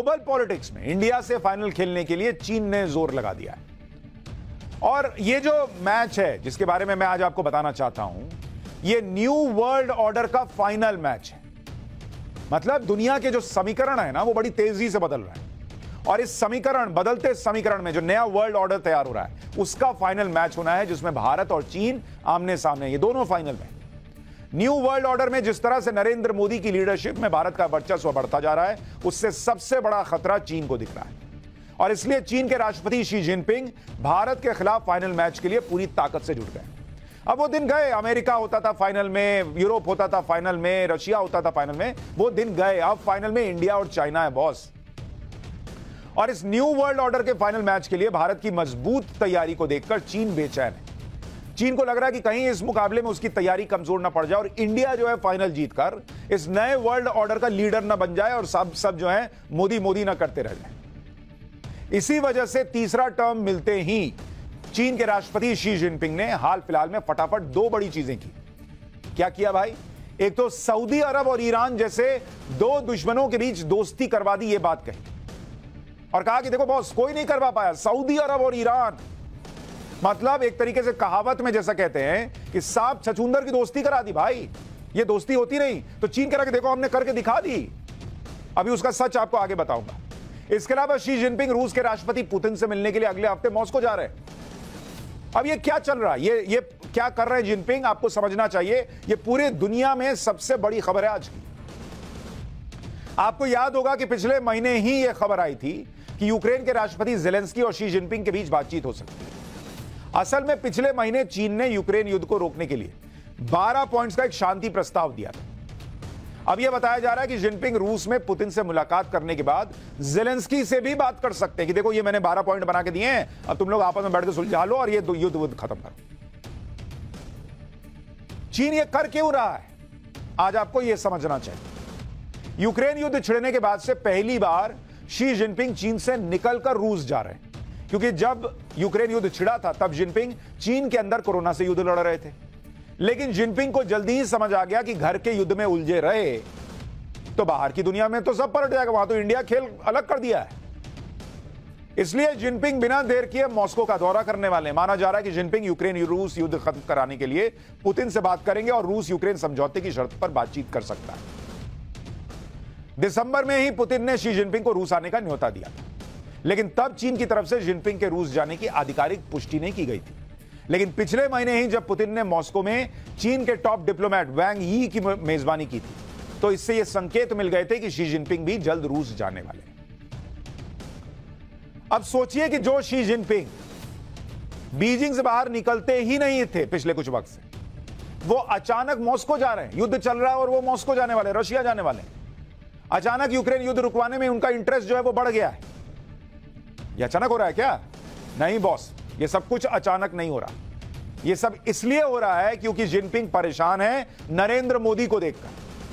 Global politics में India से final खेलने के लिए चीन ने जोर लगा दिया है। और ये जो मैच है जिसके बारे में मैं आज आपको बताना चाहता हूं, ये न्यू वर्ल्ड ऑर्डर का फाइनल मैच है। मतलब दुनिया के जो समीकरण है ना, वो बड़ी तेजी से बदल रहा है, और इस बदलते समीकरण में जो नया वर्ल्ड ऑर्डर तैयार हो रहा है, उसका फाइनल मैच होना है, जिसमें भारत और चीन आमने सामने, ये दोनों फाइनल में। न्यू वर्ल्ड ऑर्डर में जिस तरह से नरेंद्र मोदी की लीडरशिप में भारत का वर्चस्व बढ़ता जा रहा है, उससे सबसे बड़ा खतरा चीन को दिख रहा है। और इसलिए चीन के राष्ट्रपति शी जिनपिंग भारत के खिलाफ फाइनल मैच के लिए पूरी ताकत से जुट गए। अब वो दिन गए, अमेरिका होता था फाइनल में, यूरोप होता था फाइनल में, रशिया होता था फाइनल में, वो दिन गए। अब फाइनल में इंडिया और चाइना है बॉस। और इस न्यू वर्ल्ड ऑर्डर के फाइनल मैच के लिए भारत की मजबूत तैयारी को देखकर चीन बेचैन है। चीन को लग रहा है कि कहीं इस मुकाबले में उसकी तैयारी कमजोर ना पड़ जाए और इंडिया जो है फाइनल जीतकर इस नए वर्ल्ड ऑर्डर का लीडर ना बन जाए और सब जो है मोदी मोदी ना करते रह जाए। इसी वजह से तीसरा टर्म मिलते ही चीन के राष्ट्रपति शी जिनपिंग ने हाल फिलहाल में फटाफट दो बड़ी चीजें की। क्या किया भाई? एक तो सऊदी अरब और ईरान जैसे दो दुश्मनों के बीच दोस्ती करवा दी, ये बात कही, और कहा कि देखो बॉस, कोई नहीं करवा पाया, सऊदी अरब और ईरान। मतलब एक तरीके से कहावत में जैसा कहते हैं कि सांप छछूंदर की दोस्ती करा दी भाई। ये दोस्ती होती नहीं। तो चीन कह रहा कि देखो हमने करके दिखा दी। अभी उसका सच आपको आगे बताऊंगा। इसके अलावा शी जिनपिंग रूस के राष्ट्रपति पुतिन से मिलने के लिए अगले हफ्ते मॉस्को जा रहे हैं। अब ये क्या चल रहा है, ये क्या कर रहे हैं जिनपिंग, आपको समझना चाहिए। ये पूरे दुनिया में सबसे बड़ी खबर है आज की। आपको याद होगा कि पिछले महीने ही यह खबर आई थी कि यूक्रेन के राष्ट्रपति ज़ेलेंस्की और शी जिनपिंग के बीच बातचीत हो सकती है। असल में पिछले महीने चीन ने यूक्रेन युद्ध को रोकने के लिए 12 पॉइंट्स का एक शांति प्रस्ताव दिया था। अब यह बताया जा रहा है कि जिनपिंग रूस में पुतिन से मुलाकात करने के बाद ज़ेलेंस्की से भी बात कर सकते हैं कि देखो ये मैंने 12 पॉइंट बना के दिए हैं, अब तुम लोग आपस में बैठ के सुलझा लो और ये युद्ध खत्म करो। चीन ये कर क्यों रहा है, आज आपको यह समझना चाहिए। यूक्रेन युद्ध छिड़ने के बाद से पहली बार शी जिनपिंग चीन से निकलकर रूस जा रहे हैं, क्योंकि जब यूक्रेन युद्ध छिड़ा था तब जिनपिंग चीन के अंदर कोरोना से युद्ध लड़ रहे थे। लेकिन जिनपिंग को जल्दी ही समझ आ गया कि घर के युद्ध में उलझे रहे तो बाहर की दुनिया में तो सब पलट जाएगा, वहां तो इंडिया खेल अलग कर दिया है। इसलिए जिनपिंग बिना देर किए मॉस्को का दौरा करने वाले। माना जा रहा है कि जिनपिंग यूक्रेन रूस युद्ध खत्म कराने के लिए पुतिन से बात करेंगे और रूस यूक्रेन समझौते की शर्त पर बातचीत कर सकता है। दिसंबर में ही पुतिन ने शी जिनपिंग को रूस आने का न्योता दिया था, लेकिन तब चीन की तरफ से जिनपिंग के रूस जाने की आधिकारिक पुष्टि नहीं की गई थी। लेकिन पिछले महीने ही जब पुतिन ने मॉस्को में चीन के टॉप डिप्लोमेट वैंग यी की मेजबानी की थी, तो इससे यह संकेत मिल गए थे कि शी जिनपिंग भी जल्द रूस जाने वाले हैं। अब सोचिए कि जो शी जिनपिंग बीजिंग से बाहर निकलते ही नहीं थे पिछले कुछ वक्त से, वो अचानक मॉस्को जा रहे हैं। युद्ध चल रहा है और वो मॉस्को जाने वाले, रशिया जाने वाले। अचानक यूक्रेन युद्ध रुकवाने में उनका इंटरेस्ट जो है वो बढ़ गया है। ये अचानक हो रहा है क्या? नहीं बॉस, ये सब कुछ अचानक नहीं हो रहा। ये सब इसलिए हो रहा है क्योंकि जिनपिंग परेशान है नरेंद्र मोदी को देखकर।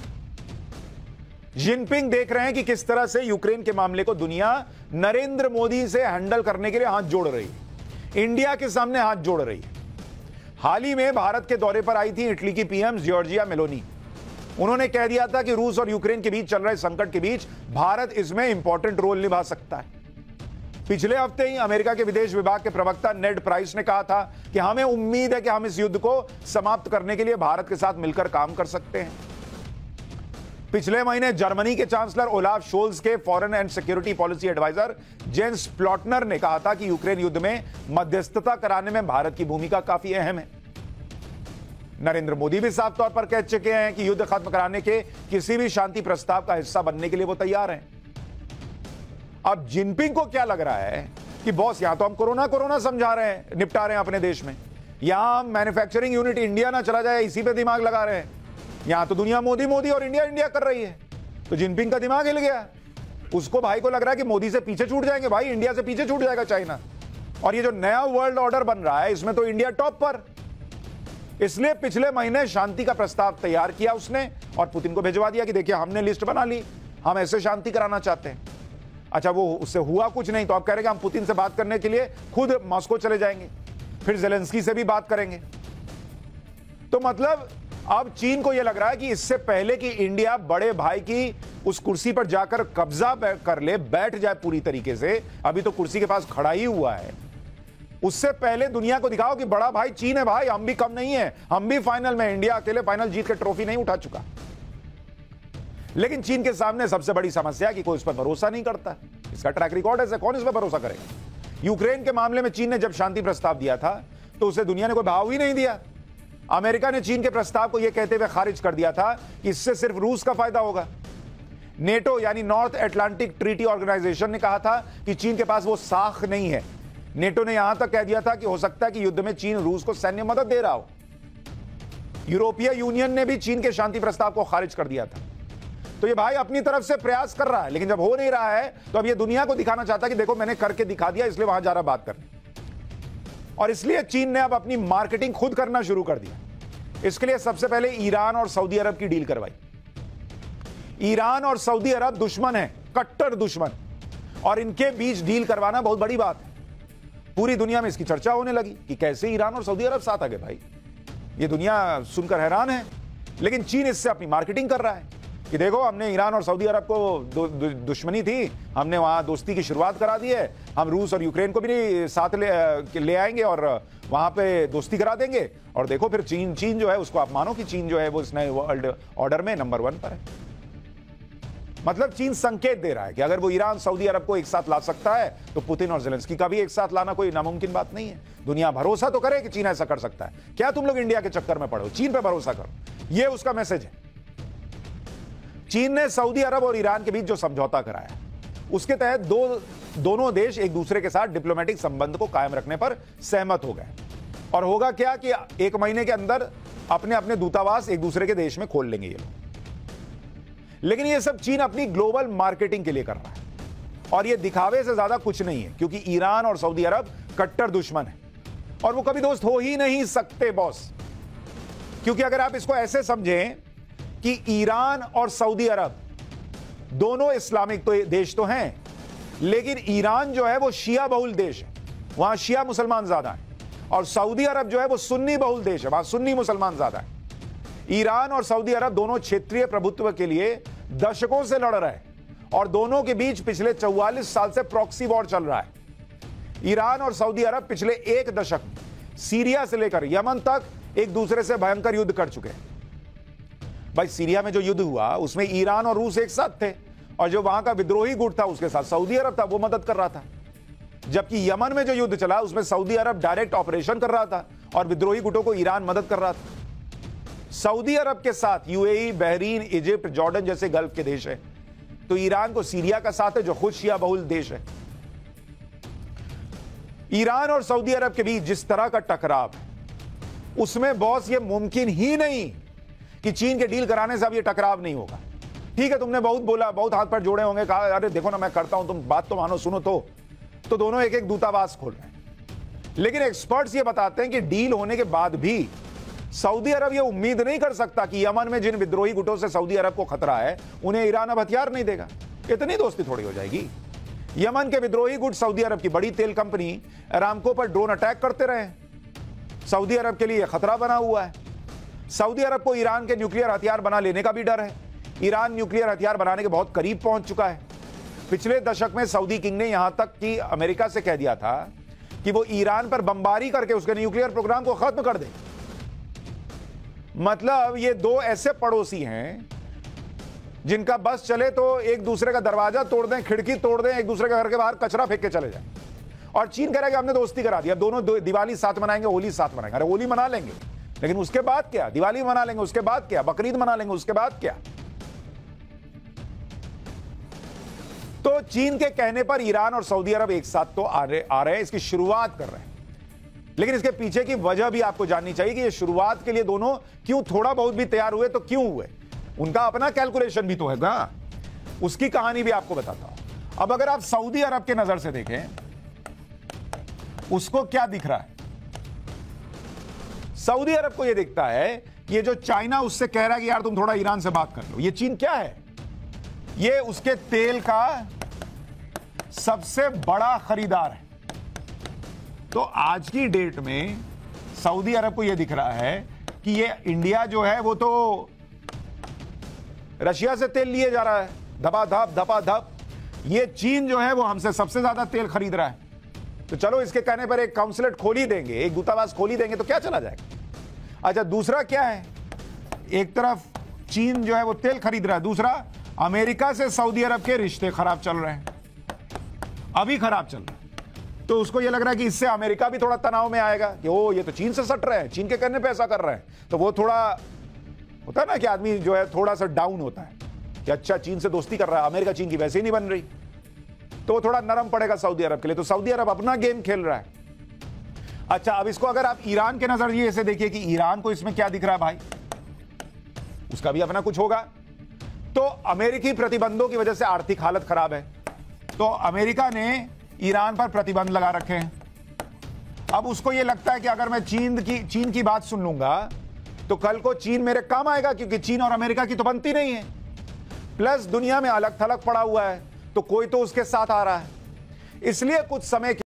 जिनपिंग देख रहे हैं कि किस तरह से यूक्रेन के मामले को दुनिया नरेंद्र मोदी से हैंडल करने के लिए हाथ जोड़ रही है, इंडिया के सामने हाथ जोड़ रही है। हाल ही में भारत के दौरे पर आई थी इटली की पीएम जॉर्जिया मेलोनी। उन्होंने कह दिया था कि रूस और यूक्रेन के बीच चल रहे संकट के बीच भारत इसमें इंपॉर्टेंट रोल निभा सकता है। पिछले हफ्ते ही अमेरिका के विदेश विभाग के प्रवक्ता नेड प्राइस ने कहा था कि हमें उम्मीद है कि हम इस युद्ध को समाप्त करने के लिए भारत के साथ मिलकर काम कर सकते हैं। पिछले महीने जर्मनी के चांसलर ओलाफ शोल्ज के foreign and security policy adviser Jens Plotner ने कहा था कि यूक्रेन युद्ध में मध्यस्थता कराने में भारत की भूमिका काफी अहम है। नरेंद्र मोदी भी साफ तौर पर कह चुके हैं कि युद्ध खत्म कराने के किसी भी शांति प्रस्ताव का हिस्सा बनने के लिए वो तैयार हैं। अब जिनपिंग को क्या लग रहा है कि बॉस, यहां तो हम कोरोना समझा रहे हैं, निपटा रहे हैं अपने देश में, यहां मैन्युफैक्चरिंग यूनिट इंडिया ना चला जाए, इसी पे दिमाग लगा रहे हैं। यहां तो दुनिया मोदी मोदी और इंडिया इंडिया कर रही है, तो जिनपिंग का दिमाग हिल गया। उसको भाई को लग रहा है कि मोदी से पीछे छूट जाएंगे, भाई इंडिया से पीछे छूट जाएगा चाइना। और ये जो नया वर्ल्ड ऑर्डर बन रहा है इसमें तो इंडिया टॉप पर। इसलिए पिछले महीने शांति का प्रस्ताव तैयार किया उसने और पुतिन को भिजवा दिया कि देखिए हमने लिस्ट बना ली, हम ऐसे शांति कराना चाहते हैं। अच्छा, वो उससे हुआ कुछ नहीं, तो आप कह रहे हैं कि हम पुतिन से बात करने के लिए खुद मॉस्को चले जाएंगे, फिर ज़ेलेंस्की से भी बात करेंगे। तो मतलब अब चीन को यह लग रहा है कि इससे पहले कि इंडिया बड़े भाई की उस कुर्सी पर जाकर कब्जा कर ले, बैठ जाए पूरी तरीके से, अभी तो कुर्सी के पास खड़ा ही हुआ है, उससे पहले दुनिया को दिखाओ कि बड़ा भाई चीन है भाई, हम भी कम नहीं है, हम भी फाइनल में, इंडिया अकेले फाइनल जीत के ट्रॉफी नहीं उठा चुका। लेकिन चीन के सामने सबसे बड़ी समस्या कि कोई उस पर भरोसा नहीं करता। इसका ट्रैक रिकॉर्ड है, कौन इस पर भरोसा करेगा। यूक्रेन के मामले में चीन ने जब शांति प्रस्ताव दिया था तो उसे दुनिया ने कोई भाव ही नहीं दिया। अमेरिका ने चीन के प्रस्ताव को यह कहते हुए खारिज कर दिया था कि इससे सिर्फ रूस का फायदा होगा। नेटो यानी नॉर्थ अटलांटिक ट्रीटी ऑर्गेनाइजेशन ने कहा था कि चीन के पास वो साख नहीं है। नेटो ने यहां तक कह दिया था कि हो सकता है कि युद्ध में चीन रूस को सैन्य मदद दे रहा हो। यूरोपीय यूनियन ने भी चीन के शांति प्रस्ताव को खारिज कर दिया था। तो ये भाई अपनी तरफ से प्रयास कर रहा है, लेकिन जब हो नहीं रहा है तो अब ये दुनिया को दिखाना चाहता है कि देखो मैंने करके दिखा दिया, इसलिए वहां जा रहा बात करने। और इसलिए चीन ने अब अपनी मार्केटिंग खुद करना शुरू कर दिया। इसके लिए सबसे पहले ईरान और सऊदी अरब की डील करवाई। ईरान और सऊदी अरब दुश्मन है, कट्टर दुश्मन, और इनके बीच डील करवाना बहुत बड़ी बात है। पूरी दुनिया में इसकी चर्चा होने लगी कि कैसे ईरान और सऊदी अरब साथ आ गए। भाई ये दुनिया सुनकर हैरान है, लेकिन चीन इससे अपनी मार्केटिंग कर रहा है कि देखो हमने ईरान और सऊदी अरब को दुश्मनी थी, हमने वहां दोस्ती की शुरुआत करा दी है, हम रूस और यूक्रेन को भी साथ ले आएंगे और वहां पे दोस्ती करा देंगे। और देखो फिर चीन जो है उसको आप मानो कि चीन जो है वो इस नए वर्ल्ड ऑर्डर में नंबर 1 पर है। मतलब चीन संकेत दे रहा है कि अगर वो ईरान सऊदी अरब को एक साथ ला सकता है तो पुतिन और ज़ेलेंस्की का भी एक साथ लाना कोई नामुमकिन बात नहीं है। दुनिया भरोसा तो करे कि चीन ऐसा कर सकता है। क्या तुम लोग इंडिया के चक्कर में पड़ो, चीन पे भरोसा करो। ये उसका मैसेज है। चीन ने सऊदी अरब और ईरान के बीच जो समझौता कराया उसके तहत दोनों देश एक दूसरे के साथ डिप्लोमेटिक संबंध को कायम रखने पर सहमत हो गए। और होगा क्या कि 1 महीने के अंदर अपने अपने दूतावास एक दूसरे के देश में खोल लेंगे ये लोग। लेकिन ये सब चीन अपनी ग्लोबल मार्केटिंग के लिए कर रहा है और ये दिखावे से ज्यादा कुछ नहीं है, क्योंकि ईरान और सऊदी अरब कट्टर दुश्मन है और वो कभी दोस्त हो ही नहीं सकते बॉस। क्योंकि अगर आप इसको ऐसे समझें कि ईरान और सऊदी अरब दोनों इस्लामिक देश तो हैं, लेकिन ईरान जो है वो शिया बहुल देश है, वहां शिया मुसलमान ज्यादा है, और सऊदी अरब जो है वो सुन्नी बहुल देश है, वहां सुन्नी मुसलमान ज्यादा है। ईरान और सऊदी अरब दोनों क्षेत्रीय प्रभुत्व के लिए दशकों से लड़ रहे हैं और दोनों के बीच पिछले 44 साल से प्रॉक्सी वॉर चल रहा है। ईरान और सऊदी अरब पिछले 1 दशक सीरिया से लेकर यमन तक एक दूसरे से भयंकर युद्ध कर चुके हैं। भाई सीरिया में जो युद्ध हुआ उसमें ईरान और रूस एक साथ थे और जो वहां का विद्रोही गुट था उसके साथ सऊदी अरब था, वो मदद कर रहा था। जबकि यमन में जो युद्ध चला उसमें सऊदी अरब डायरेक्ट ऑपरेशन कर रहा था और विद्रोही गुटों को ईरान मदद कर रहा था। सऊदी अरब के साथ यूएई, बहरीन, इजिप्ट, जॉर्डन जैसे गल्फ के देश हैं, तो ईरान को सीरिया का साथ है जो खुद शिया बहुल देश है। ईरान और सऊदी अरब के बीच जिस तरह का टकराव है उसमें बॉस ये मुमकिन ही नहीं कि चीन के डील कराने से अब ये टकराव नहीं होगा। ठीक है, तुमने बहुत बोला, बहुत हाथ पर जोड़े होंगे, कहा अरे देखो ना मैं करता हूं, तुम बात तो मानो, सुनो तो दोनों एक एक दूतावास खोल रहे हैं। लेकिन एक्सपर्ट्स ये बताते हैं कि डील होने के बाद भी सऊदी अरब ये उम्मीद नहीं कर सकता कि यमन में जिन विद्रोही गुटों से सऊदी अरब को खतरा है उन्हें ईरान अब हथियार नहीं देगा। इतनी दोस्ती थोड़ी हो जाएगी। यमन के विद्रोही गुट सऊदी अरब की बड़ी तेल कंपनी अरामको पर ड्रोन अटैक करते रहे। सऊदी अरब के लिए खतरा बना हुआ है। सऊदी अरब को ईरान के न्यूक्लियर हथियार बना लेने का भी डर है। ईरान न्यूक्लियर हथियार बनाने के बहुत करीब पहुंच चुका है। पिछले दशक में सऊदी किंग ने यहां तक कि अमेरिका से कह दिया था कि वो ईरान पर बमबारी करके उसके न्यूक्लियर प्रोग्राम को खत्म कर दे। मतलब ये दो ऐसे पड़ोसी हैं जिनका बस चले तो एक दूसरे का दरवाजा तोड़ दें, खिड़की तोड़ दें, एक दूसरे के घर के बाहर कचरा फेंक के चले जाएं। और चीन कह रहा है कि हमने दोस्ती करा दी, अब दोनों दिवाली साथ मनाएंगे, होली साथ मनाएंगे। अरे होली मना लेंगे, लेकिन उसके बाद क्या? दिवाली मना लेंगे, उसके बाद क्या? बकरीद मना लेंगे, उसके बाद क्या? तो चीन के कहने पर ईरान और सऊदी अरब एक साथ तो आ रहे हैं, इसकी शुरुआत कर रहे हैं। लेकिन इसके पीछे की वजह भी आपको जाननी चाहिए कि ये शुरुआत के लिए दोनों क्यों थोड़ा बहुत भी तैयार हुए, तो क्यों हुए? उनका अपना कैलकुलेशन भी तो है ना, उसकी कहानी भी आपको बताता हूं। अब अगर आप सऊदी अरब के नजर से देखें, उसको क्या दिख रहा है? सऊदी अरब को यह दिखता है कि ये जो चाइना उससे कह रहा है कि यार तुम थोड़ा ईरान से बात कर लो, ये चीन क्या है? ये उसके तेल का सबसे बड़ा खरीदार है। तो आज की डेट में सऊदी अरब को यह दिख रहा है कि ये इंडिया जो है वो तो रशिया से तेल लिए जा रहा है, धपाधप धपाधप। ये चीन जो है वो हमसे सबसे ज्यादा तेल खरीद रहा है, तो चलो इसके कहने पर एक काउंसलेट खोल ही देंगे, एक दूतावास खोल ही देंगे तो क्या चला जाएगा। अच्छा, दूसरा क्या है, एक तरफ चीन जो है वो तेल खरीद रहा है, दूसरा अमेरिका से सऊदी अरब के रिश्ते खराब चल रहे हैं, अभी खराब चल रहे हैं। तो उसको ये लग रहा है कि इससे अमेरिका भी थोड़ा तनाव में आएगा कि ओ ये तो चीन से सट रहे हैं, चीन के कहने पे ऐसा कर रहे हैं। तो वो थोड़ा होता है ना कि आदमी जो है थोड़ा सा डाउन होता है कि अच्छा चीन से दोस्ती कर रहा है, अमेरिका चीन की वैसे ही नहीं बन रही, तो वो थोड़ा नरम पड़ेगा सऊदी अरब के लिए। तो सऊदी अरब अपना गेम खेल रहा है। अच्छा, अब इसको अगर आप ईरान के नजरिए से देखिए कि ईरान को इसमें क्या दिख रहा है भाई, उसका भी अपना कुछ होगा। तो अमेरिकी प्रतिबंधों की वजह से आर्थिक हालत खराब है, तो अमेरिका ने ईरान पर प्रतिबंध लगा रखे हैं। अब उसको यह लगता है कि अगर मैं चीन की बात सुन लूंगा तो कल को चीन मेरे काम आएगा, क्योंकि चीन और अमेरिका की तो बनती नहीं है। प्लस दुनिया में अलग थलग पड़ा हुआ है, तो कोई तो उसके साथ आ रहा है, इसलिए कुछ समय